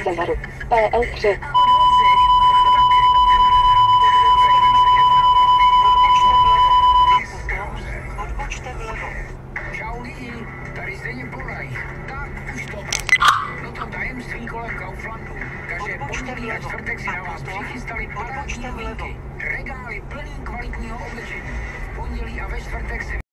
severu. PL3. Odbočte vlevo. Čau lidi, tady Zdeněk Polaj. Tak už to no to tajemství kolem Kauflandu. Takže pondělí a čtvrtek si na vás přichystali parádní novinky. Regály plný kvalitního oblečení. V pondělí a ve čtvrtek se